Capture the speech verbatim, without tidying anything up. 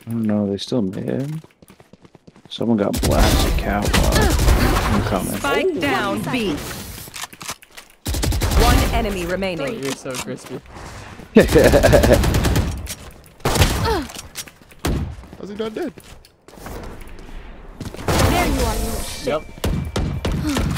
I don't know, they still mid. Someone got blasted catwalk. I'm coming. Spike Oh. down B. One enemy remaining. You're so crispy. How's he not dead? There you are, you little shit. Yep.